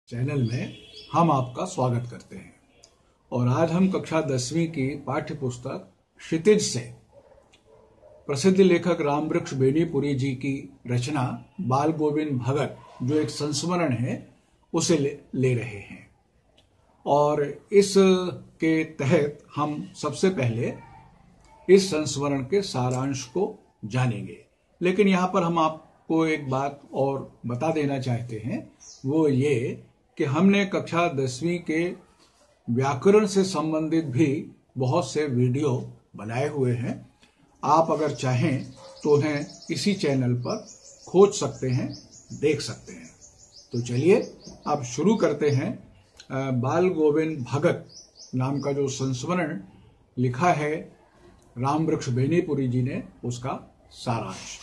Channel में हम आपका स्वागत करते हैं। और आज हम कक्षा 10वीं की पाठ्य पुस्तक क्षितिज से प्रसिद्ध लेखक रामवृक्ष बेनीपुरी जी की रचना बाल गोविंद भगत जो एक संस्मरण है उसे ले रहे हैं। और इस के तहत हम सबसे पहले इस संस्मरण के सारांश को जानेंगे। लेकिन यहाँ पर हम आपको एक बात और बता देना चाहते हैं, वो ये कि हमने कक्षा 10वीं के व्याकरण से संबंधित भी बहुत से वीडियो बनाए हुए हैं। आप अगर चाहें तो उन्हें इसी चैनल पर खोज सकते हैं, देख सकते हैं। तो चलिए अब शुरू करते हैं। बाल गोविंद भगत नाम का जो संस्मरण लिखा है रामवृक्ष बेनीपुरी जी ने, उसका सारांश।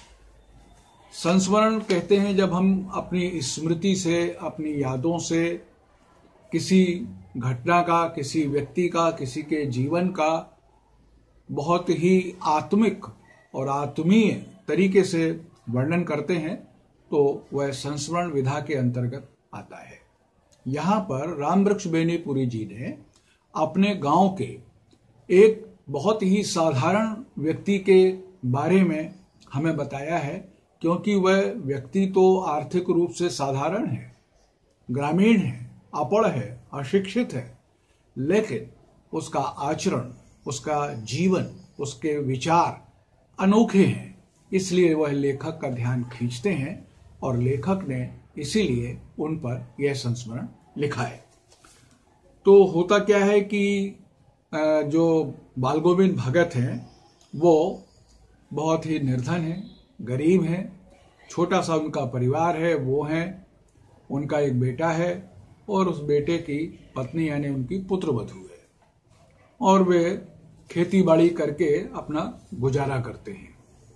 संस्मरण कहते हैं जब हम अपनी स्मृति से, अपनी यादों से किसी घटना का, किसी व्यक्ति का, किसी के जीवन का बहुत ही आत्मिक और आत्मीय तरीके से वर्णन करते हैं, तो वह संस्मरण विधा के अंतर्गत आता है। यहाँ पर रामवृक्ष बेनीपुरी जी ने अपने गांव के एक बहुत ही साधारण व्यक्ति के बारे में हमें बताया है, क्योंकि वह व्यक्ति तो आर्थिक रूप से साधारण है, ग्रामीण है, अपढ़ है, अशिक्षित है, लेकिन उसका आचरण, उसका जीवन, उसके विचार अनोखे हैं। इसलिए वह लेखक का ध्यान खींचते हैं और लेखक ने इसीलिए उन पर यह संस्मरण लिखा है। तो होता क्या है कि जो बाल गोविंद भगत हैं वो बहुत ही निर्धन है, गरीब है, छोटा सा उनका परिवार है, वो है, उनका एक बेटा है और उस बेटे की पत्नी यानी उनकी पुत्रवधू है, और वे खेती बाड़ी करके अपना गुजारा करते हैं।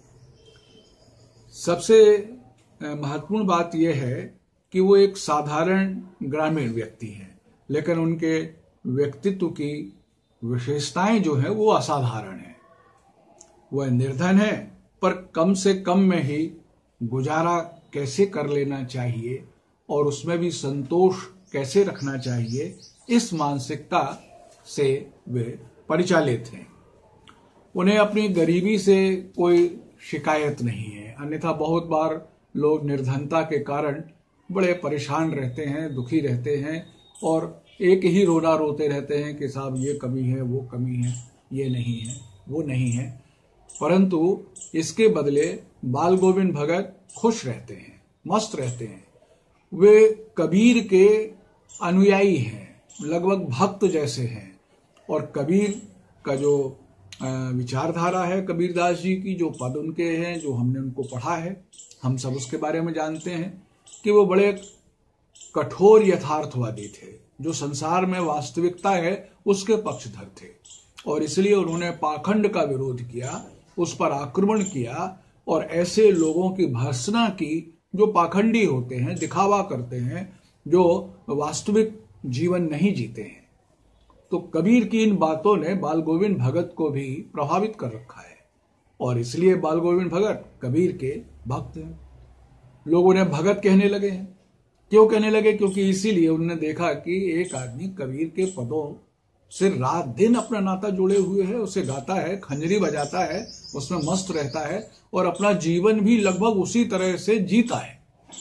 सबसे महत्वपूर्ण बात यह है कि वो एक साधारण ग्रामीण व्यक्ति हैं, लेकिन उनके व्यक्तित्व की विशेषताएं जो है वो असाधारण है। वह निर्धन है, पर कम से कम में ही गुजारा कैसे कर लेना चाहिए और उसमें भी संतोष कैसे रखना चाहिए, इस मानसिकता से वे परिचालित हैं। उन्हें अपनी गरीबी से कोई शिकायत नहीं है। अन्यथा बहुत बार लोग निर्धनता के कारण बड़े परेशान रहते हैं, दुखी रहते हैं और एक ही रोना रोते रहते हैं कि साहब ये कमी है, वो कमी है, ये नहीं है, वो नहीं है। परंतु इसके बदले बाल गोविंद भगत खुश रहते हैं, मस्त रहते हैं। वे कबीर के अनुयायी हैं, लगभग भक्त जैसे हैं। और कबीर का जो विचारधारा है, कबीरदास जी की जो पद उनके हैं, जो हमने उनको पढ़ा है, हम सब उसके बारे में जानते हैं कि वो बड़े कठोर यथार्थवादी थे, जो संसार में वास्तविकता है उसके पक्षधर थे। और इसलिए उन्होंने पाखंड का विरोध किया, उस पर आक्रमण किया और ऐसे लोगों की भर्त्सना की जो पाखंडी होते हैं, दिखावा करते हैं, जो वास्तविक जीवन नहीं जीते हैं। तो कबीर की इन बातों ने बाल गोविंद भगत को भी प्रभावित कर रखा है और इसलिए बाल गोविंद भगत कबीर के भक्त हैं। लोग उन्हें भगत कहने लगे हैं। क्यों कहने लगे? क्योंकि इसीलिए उन्होंने देखा कि एक आदमी कबीर के पदों से रात दिन अपना नाता जुड़े हुए है, उसे गाता है, खंजरी बजाता है, उसमें मस्त रहता है और अपना जीवन भी लगभग उसी तरह से जीता है।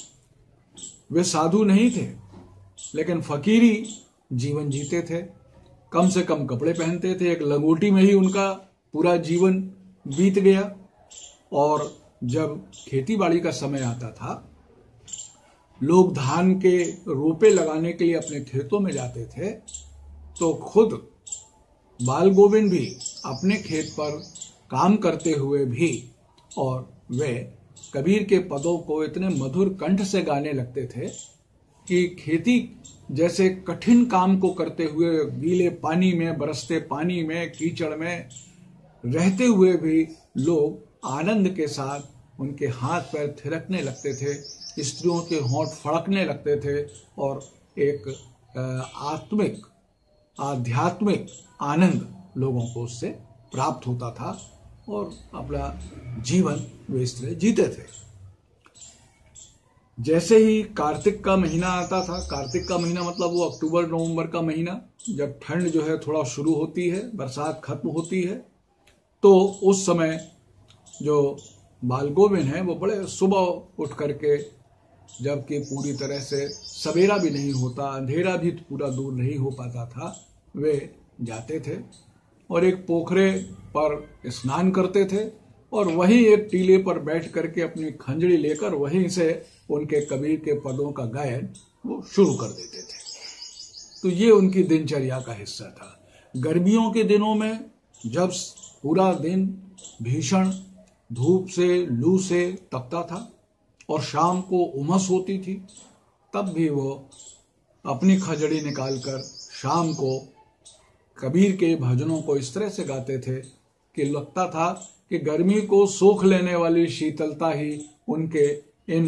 वे साधु नहीं थे, लेकिन फकीरी जीवन जीते थे, कम से कम कपड़े पहनते थे, एक लंगोटी में ही उनका पूरा जीवन बीत गया। और जब खेती बाड़ी का समय आता था, लोग धान के रोपे लगाने के लिए अपने खेतों में जाते थे, तो खुद बाल गोविंद भी अपने खेत पर काम करते हुए भी, और वे कबीर के पदों को इतने मधुर कंठ से गाने लगते थे कि खेती जैसे कठिन काम को करते हुए, गीले पानी में, बरसते पानी में, कीचड़ में रहते हुए भी लोग आनंद के साथ उनके हाथ पैर थिरकने लगते थे, स्त्रियों के होंठ फड़कने लगते थे और एक आत्मिक, आध्यात्मिक आनंद लोगों को उससे प्राप्त होता था और अपना जीवन वे इस तरह जीते थे। जैसे ही कार्तिक का महीना आता था, कार्तिक का महीना मतलब वो अक्टूबर नवंबर का महीना, जब ठंड जो है थोड़ा शुरू होती है, बरसात खत्म होती है, तो उस समय जो बाल गोविंद हैं वो बड़े सुबह उठ करके, जबकि पूरी तरह से सवेरा भी नहीं होता, अंधेरा भी पूरा दूर नहीं हो पाता था, वे जाते थे और एक पोखरे पर स्नान करते थे और वहीं एक टीले पर बैठ करके अपनी खंजड़ी लेकर वहीं से उनके कबीर के पदों का गायन वो शुरू कर देते थे। तो ये उनकी दिनचर्या का हिस्सा था। गर्मियों के दिनों में जब पूरा दिन भीषण धूप से, लू से तपता था और शाम को उमस होती थी, तब भी वो अपनी खंजड़ी निकालकर शाम को कबीर के भजनों को इस तरह से गाते थे कि लगता था कि गर्मी को सोख लेने वाली शीतलता ही उनके इन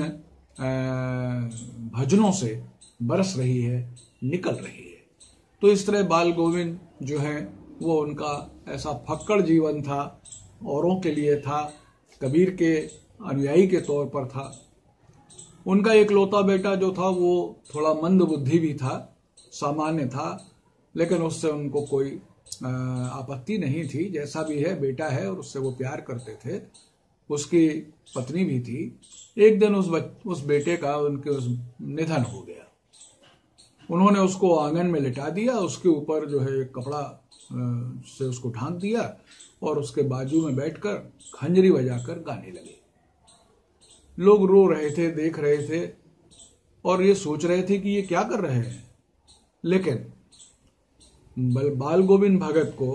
भजनों से बरस रही है, निकल रही है। तो इस तरह बाल गोविंद जो है वो उनका ऐसा फक्कड़ जीवन था, औरों के लिए था, कबीर के अनुयायी के तौर पर था। उनका एकलौता बेटा जो था वो थोड़ा मंद बुद्धि भी था, सामान्य था, लेकिन उससे उनको कोई आपत्ति नहीं थी। जैसा भी है बेटा है और उससे वो प्यार करते थे। उसकी पत्नी भी थी। एक दिन उस बेटे का उनके उस निधन हो गया। उन्होंने उसको आंगन में लिटा दिया, उसके ऊपर जो है कपड़ा से उसको ढांक दिया और उसके बाजू में बैठकर खंजरी बजाकर गाने लगे। लोग रो रहे थे, देख रहे थे और ये सोच रहे थे कि ये क्या कर रहे हैं। लेकिन बाल गोविंद भगत को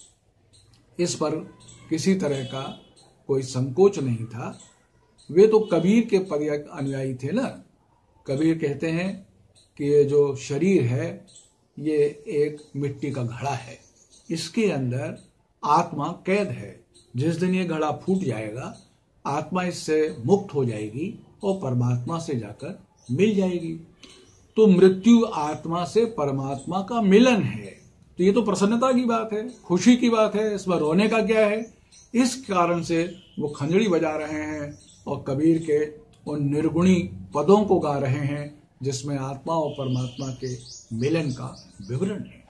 इस पर किसी तरह का कोई संकोच नहीं था। वे तो कबीर के अनुयायी थे ना। कबीर कहते हैं कि ये जो शरीर है ये एक मिट्टी का घड़ा है, इसके अंदर आत्मा कैद है। जिस दिन ये घड़ा फूट जाएगा आत्मा इससे मुक्त हो जाएगी और परमात्मा से जाकर मिल जाएगी। तो मृत्यु आत्मा से परमात्मा का मिलन है। तो ये तो प्रसन्नता की बात है, खुशी की बात है, इसमें रोने का क्या है। इस कारण से वो खंजड़ी बजा रहे हैं और कबीर के उन निर्गुणी पदों को गा रहे हैं जिसमें आत्मा और परमात्मा के मिलन का विवरण है।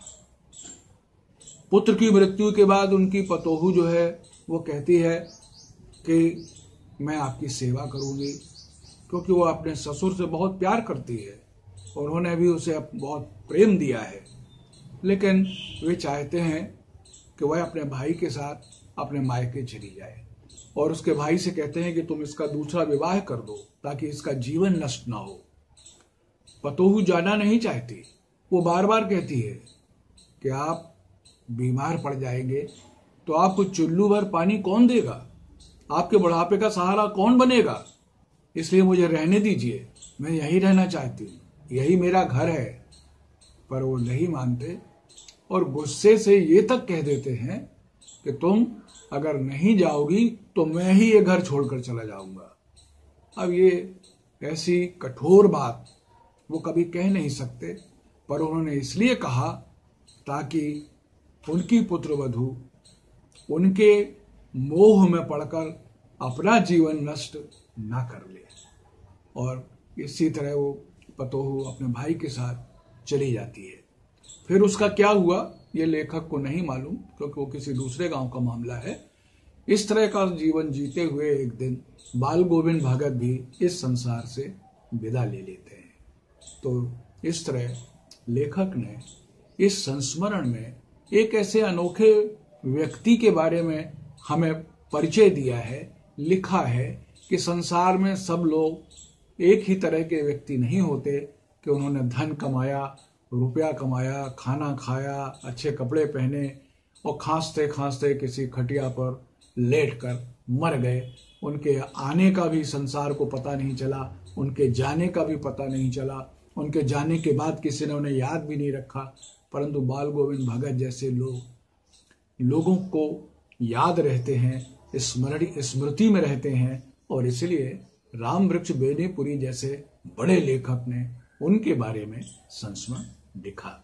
पुत्र की मृत्यु के बाद उनकी पतोहू जो है वो कहती है कि मैं आपकी सेवा करूंगी, क्योंकि वो अपने ससुर से बहुत प्यार करती है और उन्होंने भी उसे बहुत प्रेम दिया है। लेकिन वे चाहते हैं कि वह अपने भाई के साथ अपने मायके चली जाए और उसके भाई से कहते हैं कि तुम इसका दूसरा विवाह कर दो ताकि इसका जीवन नष्ट ना हो। पतोहू जाना नहीं चाहती। वो बार बार कहती है कि आप बीमार पड़ जाएंगे तो आपको चुल्लू भर पानी कौन देगा, आपके बुढ़ापे का सहारा कौन बनेगा, इसलिए मुझे रहने दीजिए, मैं यहीं रहना चाहती हूँ, यही मेरा घर है। पर वो नहीं मानते और गुस्से से ये तक कह देते हैं कि तुम अगर नहीं जाओगी तो मैं ही ये घर छोड़कर चला जाऊंगा। अब ये ऐसी कठोर बात वो कभी कह नहीं सकते, पर उन्होंने इसलिए कहा ताकि उनकी पुत्रवधू उनके मोह में पड़कर अपना जीवन नष्ट ना कर ले। और इसी तरह वो पतोहू अपने भाई के साथ चली जाती है। फिर उसका क्या हुआ ये लेखक को नहीं मालूम, क्योंकि वो किसी दूसरे गांव का मामला है। इस तरह का जीवन जीते हुए एक दिन बाल गोविंद भगत भी इस संसार से विदा ले लेते हैं। तो इस तरह लेखक ने इस संस्मरण में एक ऐसे अनोखे व्यक्ति के बारे में हमें परिचय दिया है, लिखा है कि संसार में सब लोग एक ही तरह के व्यक्ति नहीं होते कि उन्होंने धन कमाया, रुपया कमाया, खाना खाया, अच्छे कपड़े पहने और खांसते खांसते किसी खटिया पर लेटकर मर गए। उनके आने का भी संसार को पता नहीं चला, उनके जाने का भी पता नहीं चला, उनके जाने के बाद किसी ने उन्हें याद भी नहीं रखा। परंतु बाल गोविंद भगत जैसे लोगों को याद रहते हैं, स्मृति में रहते हैं और इसलिए राम वृक्ष बेनीपुरी जैसे बड़े लेखक ने उनके बारे में संस्मरण लिखा।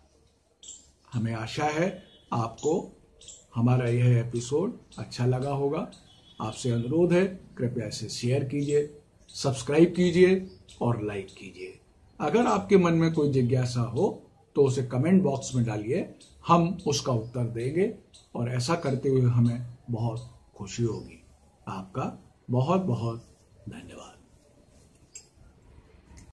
हमें आशा है आपको हमारा यह एपिसोड अच्छा लगा होगा। आपसे अनुरोध है कृपया इसे शेयर कीजिए, सब्सक्राइब कीजिए और लाइक कीजिए। अगर आपके मन में कोई जिज्ञासा हो तो उसे कमेंट बॉक्स में डालिए, हम उसका उत्तर देंगे और ऐसा करते हुए हमें बहुत खुशी होगी। आपका बहुत बहुत धन्यवाद।